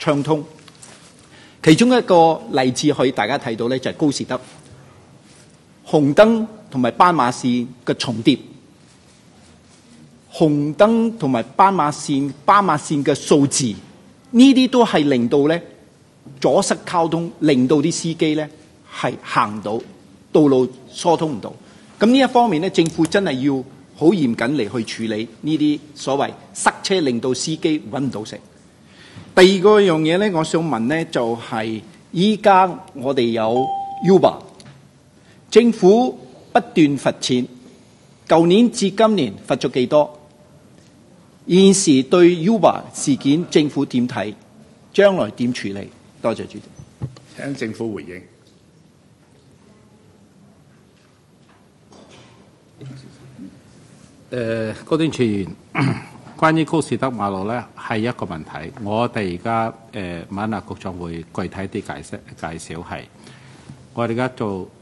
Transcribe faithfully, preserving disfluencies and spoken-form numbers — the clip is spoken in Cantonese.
暢通。其中一個例子可以大家睇到咧，就係高士德紅燈同埋斑馬線嘅重疊，紅燈同埋斑馬線斑馬線嘅數字，呢啲都係令到咧阻塞交通，令到啲司機咧係行唔到，道路疏通唔到。咁呢一方面咧，政府真係要好嚴謹嚟去處理呢啲所謂塞車，令到司機揾唔到食。第二個樣嘢咧，我想問咧，就係依家我哋有 Uber， 政府不斷罰錢，舊年至今年罰咗幾多？現時對 Uber 事件，政府點睇？將來點處理？多謝主席。 請政府回應。 誒，高端處員，關於高士德馬路咧係一個問題，我哋而家誒問下局長會具體啲解釋介紹係，我哋而家做